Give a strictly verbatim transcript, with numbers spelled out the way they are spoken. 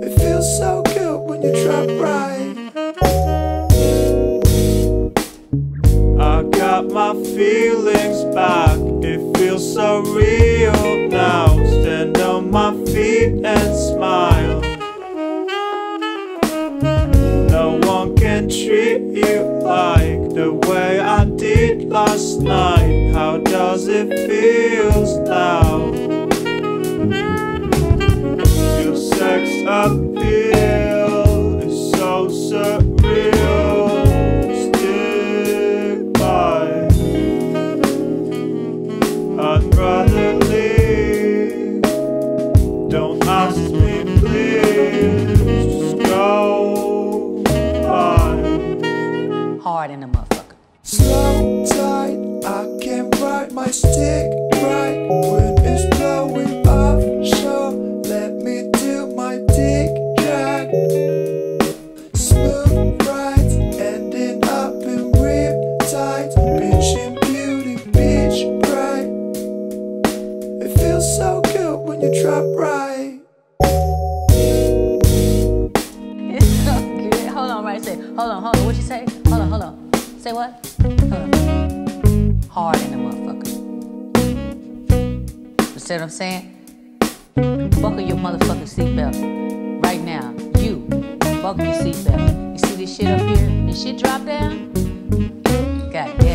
It feels so good when you drop right. I got my feelings back. It feels so real now. Stand on my feet and smile. No one can treat you like the way I did last night. How does it feel now? Your sex appeal is so surreal. Stick by. I'd rather leave. Don't ask me please. Just go by. Hard in the motherfucker. Slow tight, I can ride my stick right when it's blowing offshore. Let me do my dick drag. Smooth rides, ending up in rip tight. Bitch in beauty, bitch bright. It feels so good when you drop right. It's so good. Hold on, right? Say, hold on, hold on. What you say? Hold on, hold on. Say what? Hold on. Hard in the motherfucker. You see what I'm saying? Buckle your motherfucking seatbelt. Right now, you buckle your seatbelt. You see this shit up here? This shit drop down? God damn.